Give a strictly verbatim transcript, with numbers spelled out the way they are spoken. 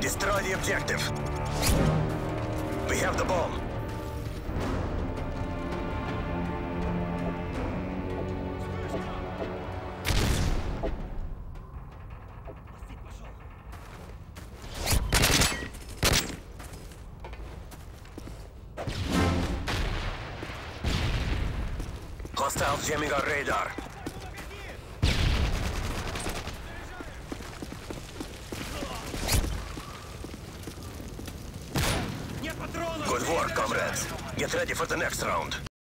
Destroy the objective. We have the bomb. Hostiles jamming our radar. Good work, comrades. Get ready for the next round.